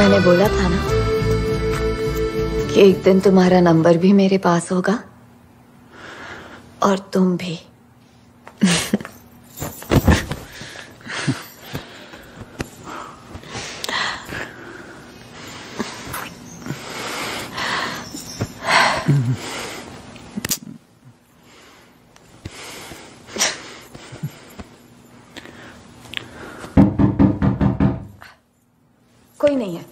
मैंने बोला था ना कि एक दिन तुम्हारा नंबर भी मेरे पास होगा और तुम भी। कोई नहीं है।